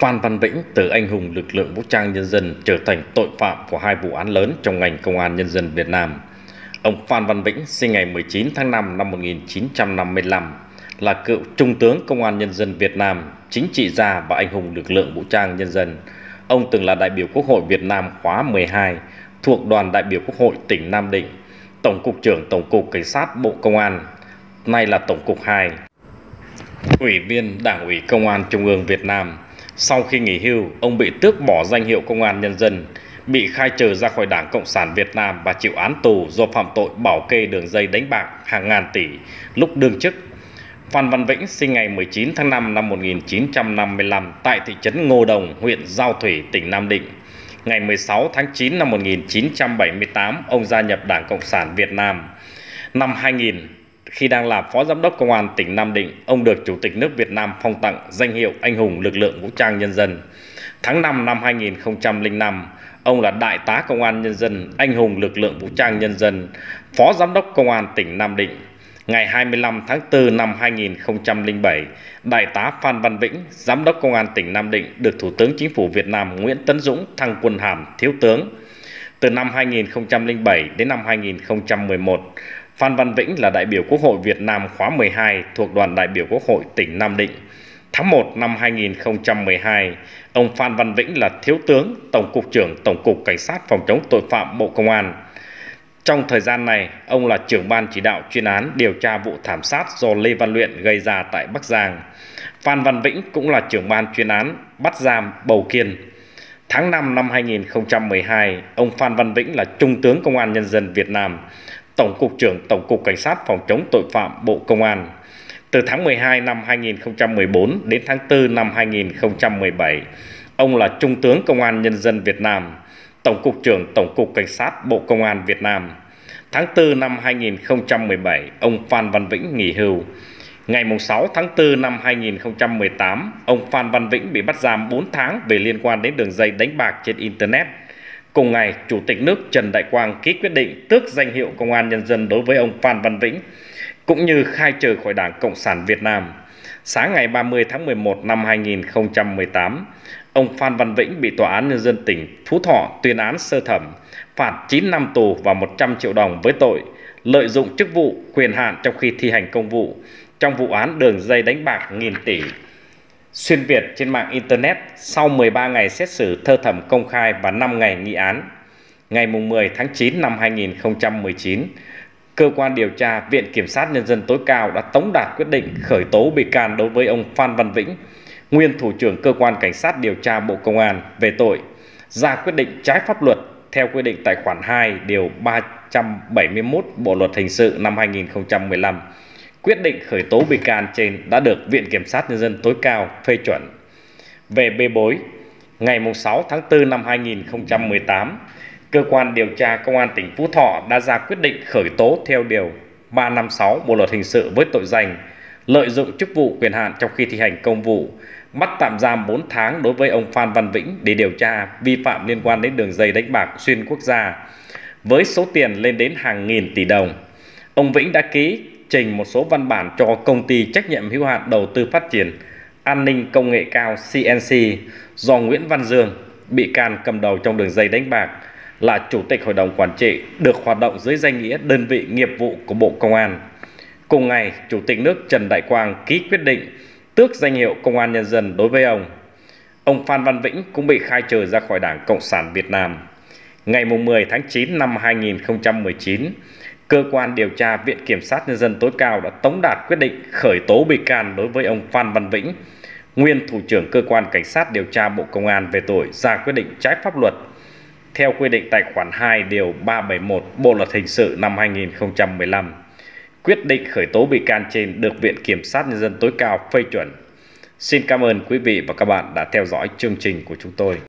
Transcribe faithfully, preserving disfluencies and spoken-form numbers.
Phan Văn Vĩnh từ anh hùng lực lượng vũ trang nhân dân trở thành tội phạm của hai vụ án lớn trong ngành công an nhân dân Việt Nam. Ông Phan Văn Vĩnh sinh ngày mười chín tháng năm năm một nghìn chín trăm năm mươi lăm, là cựu Trung tướng Công an Nhân dân Việt Nam, chính trị gia và anh hùng lực lượng vũ trang nhân dân. Ông từng là đại biểu Quốc hội Việt Nam khóa mười hai, thuộc đoàn đại biểu Quốc hội tỉnh Nam Định, Tổng cục trưởng Tổng cục Cảnh sát Bộ Công an, nay là Tổng cục hai, Ủy viên Đảng ủy Công an Trung ương Việt Nam. Sau khi nghỉ hưu, ông bị tước bỏ danh hiệu Công an Nhân dân, bị khai trừ ra khỏi Đảng Cộng sản Việt Nam và chịu án tù do phạm tội bảo kê đường dây đánh bạc hàng ngàn tỷ lúc đương chức. Phan Văn Vĩnh sinh ngày mười chín tháng năm năm một nghìn chín trăm năm mươi lăm tại thị trấn Ngô Đồng, huyện Giao Thủy, tỉnh Nam Định. Ngày mười sáu tháng chín năm một nghìn chín trăm bảy mươi tám, ông gia nhập Đảng Cộng sản Việt Nam. Năm hai nghìn, khi đang làm Phó Giám đốc Công an tỉnh Nam Định, ông được Chủ tịch nước Việt Nam phong tặng danh hiệu Anh hùng lực lượng vũ trang nhân dân. Tháng năm năm hai nghìn không trăm lẻ năm, ông là Đại tá Công an Nhân dân, Anh hùng lực lượng vũ trang nhân dân, Phó Giám đốc Công an tỉnh Nam Định. Ngày hai mươi lăm tháng tư năm hai nghìn không trăm lẻ bảy, Đại tá Phan Văn Vĩnh, Giám đốc Công an tỉnh Nam Định, được Thủ tướng Chính phủ Việt Nam Nguyễn Tấn Dũng thăng quân hàm Thiếu tướng. Từ năm hai nghìn không trăm lẻ bảy đến năm hai nghìn không trăm mười một, Phan Văn Vĩnh là đại biểu Quốc hội Việt Nam khóa mười hai, thuộc đoàn đại biểu Quốc hội tỉnh Nam Định. Tháng một năm hai nghìn không trăm mười hai, ông Phan Văn Vĩnh là Thiếu tướng, Tổng cục trưởng Tổng cục Cảnh sát phòng chống tội phạm Bộ Công an. Trong thời gian này, ông là trưởng ban chỉ đạo chuyên án điều tra vụ thảm sát do Lê Văn Luyện gây ra tại Bắc Giang. Phan Văn Vĩnh cũng là trưởng ban chuyên án bắt giam Bầu Kiên. Tháng năm năm hai nghìn không trăm mười hai, ông Phan Văn Vĩnh là Trung tướng Công an Nhân dân Việt Nam, Tổng cục trưởng Tổng cục Cảnh sát phòng chống tội phạm Bộ Công an. Từ tháng mười hai năm hai nghìn không trăm mười bốn đến tháng tư năm hai nghìn không trăm mười bảy, ông là Trung tướng Công an Nhân dân Việt Nam, Tổng cục trưởng Tổng cục Cảnh sát Bộ Công an Việt Nam. Tháng tư năm hai nghìn không trăm mười bảy, ông Phan Văn Vĩnh nghỉ hưu. Ngày sáu tháng tư năm hai nghìn không trăm mười tám, ông Phan Văn Vĩnh bị bắt giam bốn tháng về liên quan đến đường dây đánh bạc trên Internet. Cùng ngày, Chủ tịch nước Trần Đại Quang ký quyết định tước danh hiệu Công an Nhân dân đối với ông Phan Văn Vĩnh, cũng như khai trừ khỏi Đảng Cộng sản Việt Nam. Sáng ngày ba mươi tháng mười một năm hai nghìn không trăm mười tám, ông Phan Văn Vĩnh bị Tòa án Nhân dân tỉnh Phú Thọ tuyên án sơ thẩm, phạt chín năm tù và một trăm triệu đồng với tội lợi dụng chức vụ, quyền hạn trong khi thi hành công vụ trong vụ án đường dây đánh bạc nghìn tỷ xuyên Việt trên mạng Internet. Sau mười ba ngày xét xử thơ thẩm công khai và năm ngày nghị án, ngày mười tháng chín năm hai nghìn không trăm mười chín, Cơ quan điều tra Viện Kiểm sát Nhân dân tối cao đã tống đạt quyết định khởi tố bị can đối với ông Phan Văn Vĩnh, nguyên Thủ trưởng Cơ quan Cảnh sát điều tra Bộ Công an, về tội ra quyết định trái pháp luật theo quy định tại khoản hai điều ba trăm bảy mươi mốt Bộ luật hình sự năm hai nghìn không trăm mười lăm. Quyết định khởi tố bị can trên đã được Viện Kiểm sát Nhân dân tối cao phê chuẩn. Về bê bối, ngày sáu tháng tư năm hai nghìn không trăm mười tám, Cơ quan điều tra Công an tỉnh Phú Thọ đã ra quyết định khởi tố theo điều ba trăm năm mươi sáu Bộ luật hình sự với tội danh lợi dụng chức vụ, quyền hạn trong khi thi hành công vụ, bắt tạm giam bốn tháng đối với ông Phan Văn Vĩnh để điều tra vi phạm liên quan đến đường dây đánh bạc xuyên quốc gia với số tiền lên đến hàng nghìn tỷ đồng. Ông Vĩnh đã ký trình một số văn bản cho Công ty trách nhiệm hữu hạn đầu tư phát triển an ninh công nghệ cao C N C do Nguyễn Văn Dương, bị can cầm đầu trong đường dây đánh bạc, là Chủ tịch Hội đồng Quản trị, được hoạt động dưới danh nghĩa đơn vị nghiệp vụ của Bộ Công an. Cùng ngày, Chủ tịch nước Trần Đại Quang ký quyết định tước danh hiệu Công an Nhân dân đối với ông. Ông Phan Văn Vĩnh cũng bị khai trừ ra khỏi Đảng Cộng sản Việt Nam. Ngày mười tháng chín năm hai nghìn không trăm mười chín, Cơ quan điều tra Viện Kiểm sát Nhân dân tối cao đã tống đạt quyết định khởi tố bị can đối với ông Phan Văn Vĩnh, nguyên Thủ trưởng Cơ quan Cảnh sát điều tra Bộ Công an, về tội ra quyết định trái pháp luật theo quy định tại khoản hai điều ba trăm bảy mươi mốt Bộ luật hình sự năm hai nghìn không trăm mười lăm. Quyết định khởi tố bị can trên được Viện Kiểm sát Nhân dân tối cao phê chuẩn. Xin cảm ơn quý vị và các bạn đã theo dõi chương trình của chúng tôi.